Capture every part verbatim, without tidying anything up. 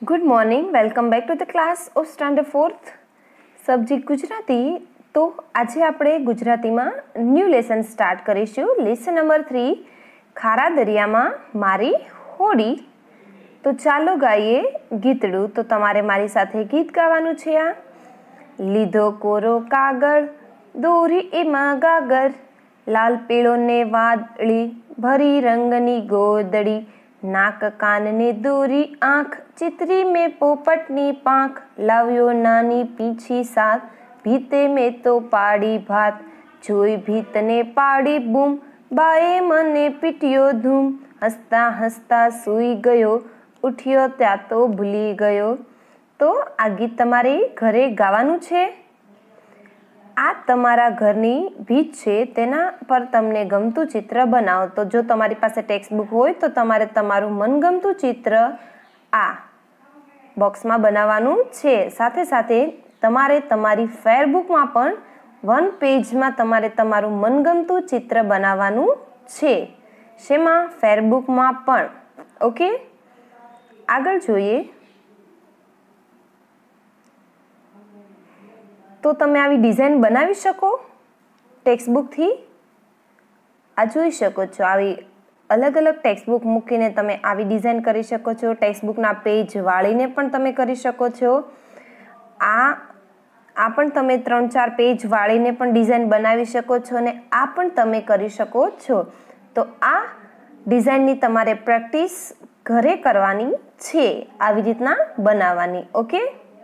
Good morning, welcome back to the class of standard fourth subject Gujarati. તો આજે આપણે ગુજરાતીમાં ન્યૂ લેસન સ્ટાર્ટ કરીશું. લેસન નંબર થ્રી, ખારા દરિયામાં મારી હોડી. તો ચાલો ગાઈએ ગીતડું. તો તમારે મારી સાથે ગીત ગાવાનું છે. આ લીધો કોરો કાગળ, દોરી એમાં ગાગર, લાલ પીળો ને વાદળી, ભરી રંગની ગોદડી, નાક કાન ને દોરી આંખ, ચિત્રી મેં પોપટની પાંખ, લાવ્યો નાની પીછી સાથ, ભીતે મેં તો પાડી ભાત, જોઈ ભીતને પાડી બૂમ, બાએ મને પીટ્યો ધૂમ, હસતા હસતા સૂઈ ગયો, ઉઠ્યો ત્યાં તો ભૂલી ગયો. તો આ ગીત તમારે ઘરે ગાવાનું છે. આ તમારા ઘરની ભીત છે, તેના પર તમને ગમતું ચિત્ર બનાવો. તો જો તમારી પાસે ટેક્સ્ટબુક હોય તો તમારે તમારું મનગમતું ચિત્ર આ બોક્સમાં બનાવવાનું છે. સાથે સાથે તમારે તમારી ફેરબુકમાં પણ વન પેજમાં તમારે તમારું મનગમતું ચિત્ર બનાવવાનું છે. શેમાં? ફેરબુકમાં પણ. ઓકે, આગળ જોઈએ. તો તમે આવી ડિઝાઇન બનાવી શકો ટેક્સ્ટબુકથી. આ જોઈ શકો છો, આવી અલગ અલગ ટેક્સ્ટબુક મૂકીને તમે આવી ડિઝાઇન કરી શકો છો. ટેક્સ્ટબુકના પેજ વાળીને પણ તમે કરી શકો છો. આ આ પણ તમે ત્રણ ચાર પેજ વાળીને પણ ડિઝાઇન બનાવી શકો છો અને આ પણ તમે કરી શકો છો. તો આ ડિઝાઇનની તમારે પ્રેક્ટિસ ઘરે કરવાની છે, આવી રીતના બનાવવાની. ઓકે,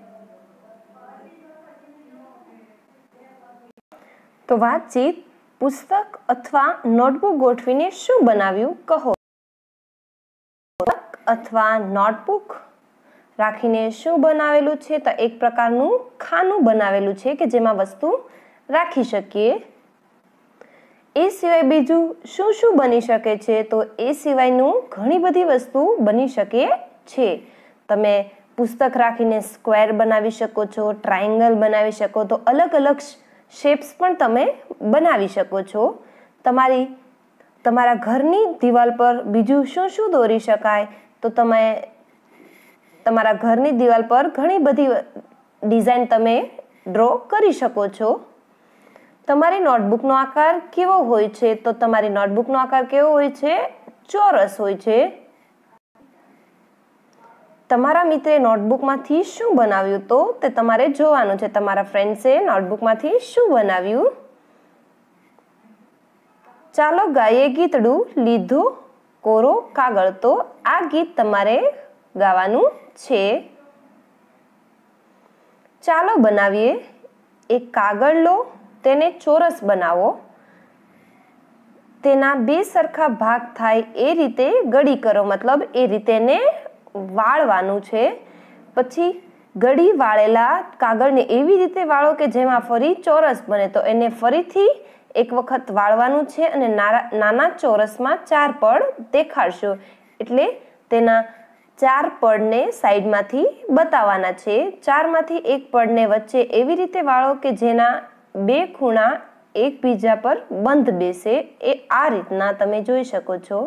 તો વાતચીત. પુસ્તક અથવા નોટબુક ગોઠવીને શું બનાવ્યું કહો. પુસ્તક અથવા નોટબુક રાખીને શું બનાવેલું છે? તો એક પ્રકારનું ખાનું બનાવેલું છે કે જેમાં વસ્તુ રાખી શકીએ. એ સિવાય બીજું શું શું બની શકે છે? તો એ સિવાયનું ઘણી બધી વસ્તુ બની શકે છે. તમે પુસ્તક રાખીને સ્ક્વેર બનાવી શકો છો, ટ્રાયેંગલ બનાવી શકો, તો અલગ અલગ શેપ્સ પણ તમે બનાવી શકો છો. તમારી તમારા ઘરની દિવાલ પર બીજું શું શું દોરી શકાય? તો તમે તમારા ઘરની દિવાલ પર ઘણી બધી ડિઝાઇન તમે ડ્રો કરી શકો છો. તમારી નોટબુકનો આકાર કેવો હોય છે? તો તમારી નોટબુકનો આકાર કેવો હોય છે? ચોરસ હોય છે. તમારા મિત્રે નોટબુકમાંથી શું બનાવ્યું? તો તે તમારે જોવાનું છે. તમારા ફ્રેન્ડ્સે નોટબુકમાંથી શું બનાવ્યું? ચાલો ગાઈએ ગીતડું. લીધો કોરો કાગળ. તો આ ગીત તમારે ગાવાનું છે. ચાલો બનાવીએ. એક કાગળ લો, તેને ચોરસ બનાવો. તેના બે સરખા ભાગ થાય એ રીતે ગડી કરો, મતલબ એ રીતે એને વાળવાનું છે. પછી ગળી વાળેલા કાગળને એવી રીતે વાળો કે જેમાં ફરી ચોરસ બને. તો એને ફરીથી એક વખત વાળવાનું છે અને નાના ચોરસમાં ચાર પડ દેખાડશો. એટલે તેના ચાર પડને સાઈડમાંથી બતાવવાના છે. ચારમાંથી એક પડને વચ્ચે એવી રીતે વાળો કે જેના બે ખૂણા એકબીજા પર બંધ બેસે. એ આ રીતના તમે જોઈ શકો છો.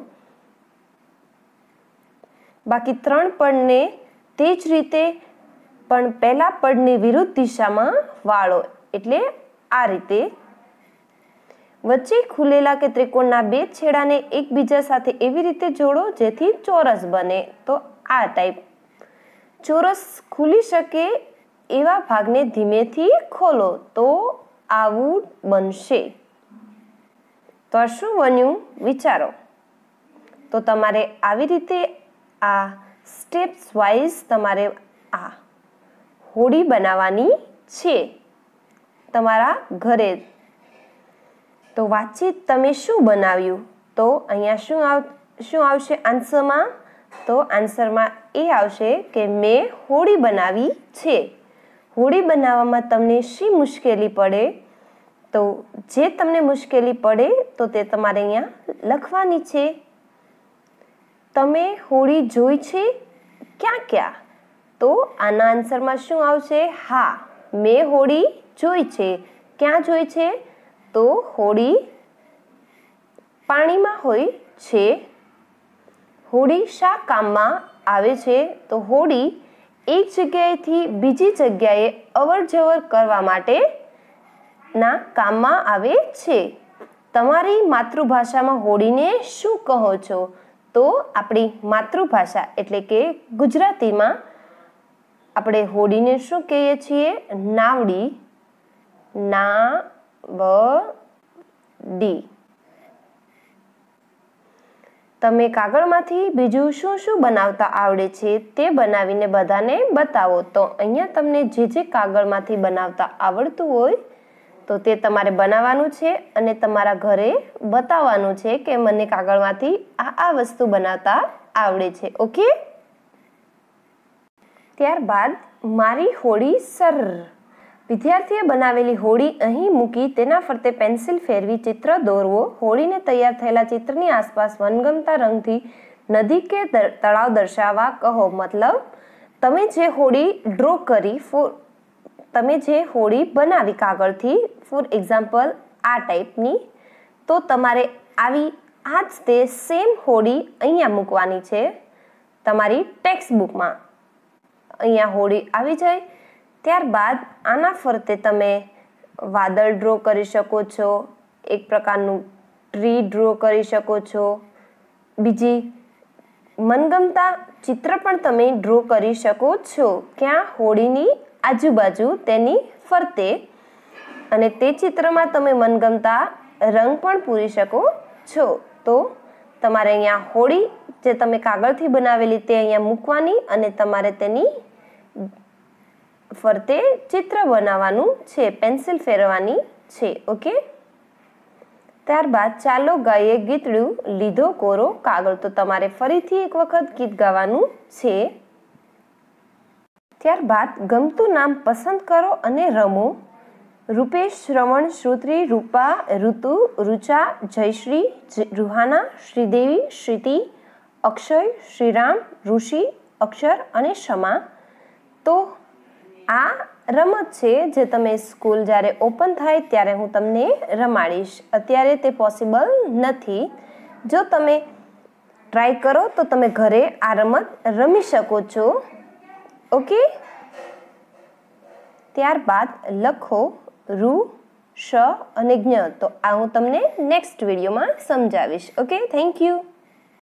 બાકી ત્રણ પડને તે જ રીતે પણ પહેલા પડની વિરુદ્ધ દિશામાં વાળો. એટલે આ રીતે વચ્ચે ખુલેલા કે ત્રિકોણના બે છેડાને એકબીજા સાથે એવી રીતે જોડો જેથી ચોરસ બને. તો આ ટાઈપ ચોરસ ખુલી શકે એવા ભાગને ધીમેથી ખોલો તો આવું બનશે. તો આ શું બન્યું વિચારો. તો તમારે આવી રીતે આ સ્ટેપ્સ વાઇઝ તમારે આ હોડી બનાવવાની છે તમારા ઘરે. તો વાતચીત, તમે શું બનાવ્યું? તો અહીંયા શું આવ શું આવશે આન્સરમાં? તો આન્સરમાં એ આવશે કે મેં હોડી બનાવી છે. હોડી બનાવવામાં તમને શી મુશ્કેલી પડે? તો જે તમને મુશ્કેલી પડે તો તે તમારે અહીંયા લખવાની છે. તમે હોડી જોઈ છે? ક્યાં ક્યાં? તો આના આન્સરમાં શું આવશે? હા, મેં હોડી જોઈ છે. ક્યાં જોઈ છે? તો હોડી પાણીમાં હોય છે. હોડી શા કામમાં આવે છે? તો હોડી એક જગ્યાએથી બીજી જગ્યાએ અવર જવર કરવા માટે ના કામમાં આવે છે. તમારી માતૃભાષામાં હોળીને શું કહો છો? તો આપણી માતૃભાષા એટલે કે ગુજરાતીમાં આપણે હોળીને શું કહીએ છીએ? નાવડી. નાવડી. તમે કાગળમાંથી બીજું શું શું બનાવતા આવડે છે તે બનાવીને બધાને બતાવો. તો અહીંયા તમને જે જે કાગળમાંથી બનાવતા આવડતું હોય તો તે તમારે બનાવવાનું છે અને તમારા ઘરે બતાવવાનું છે કે મને કાગળમાંથી આ આ વસ્તુ બનાવતા આવડે છે. ઓકે. ત્યારબાદ મારી હોળી સર. વિદ્યાર્થીએ બનાવેલી હોળી અહીં મૂકી તેના ફરતે પેન્સિલ ફેરવી ચિત્ર દોરવો. હોળીને તૈયાર થયેલા ચિત્રની આસપાસ મનગમતા રંગથી નદી કે તળાવ દર્શાવવા કહો. મતલબ તમે જે હોળી ડ્રો કરી ફોર તમે જે હોળી બનાવી કાગળથી, ફોર એક્ઝામ્પલ આ ટાઈપની, તો તમારે આવી આ જ તે સેમ હોળી અહીંયા મૂકવાની છે તમારી ટેક્સ્ટ બુકમાં. અહીંયા હોળી આવી જાય. ત્યારબાદ આના ફરતે તમે વાદળ ડ્રો કરી શકો છો, એક પ્રકારનું ટ્રી ડ્રો કરી શકો છો, બીજી મનગમતા ચિત્ર પણ તમે ડ્રો કરી શકો છો ક્યાં? હોળીની આજુબાજુ તેની ફરતે. અને તે ચિત્રમાં તમે મનગમતા રંગ પણ પૂરી શકો છો. તો તમારે અહીંયા હોળી જે તમે કાગળથી બનાવેલી તે અહીંયા મૂકવાની અને તમારે તેની ફરતે ચિત્ર બનાવવાનું છે, પેન્સિલ ફેરવવાની છે. ઓકે. ત્યારબાદ ચાલો ગાઈએ ગીતડું લીધો કોરો કાગળ. તો તમારે ફરીથી એક વખત ગીત ગાવાનું છે. ત્યારબાદ ગમતું નામ પસંદ કરો અને રમો. રૂપેશ, શ્રવણ, શ્રુત્રી, રૂપા, ઋતુ, રુચા, જયશ્રી, રૂહાના, શ્રીદેવી, શ્રીતિ, અક્ષય, શ્રીરામ, ઋષિ, અક્ષર અને ક્ષમા. તો આ રમત છે જે તમે સ્કૂલ જ્યારે ઓપન થાય ત્યારે હું તમને રમાડીશ. અત્યારે તે પોસિબલ નથી. જો તમે ટ્રાય કરો તો તમે ઘરે આ રમત રમી શકો છો. ઓકે. ત્યારબાદ લખો રૂ, શ અને જ્ઞ. તો આ હું તમને નેક્સ્ટ વિડીયોમાં સમજાવીશ. ઓકે. Thank you.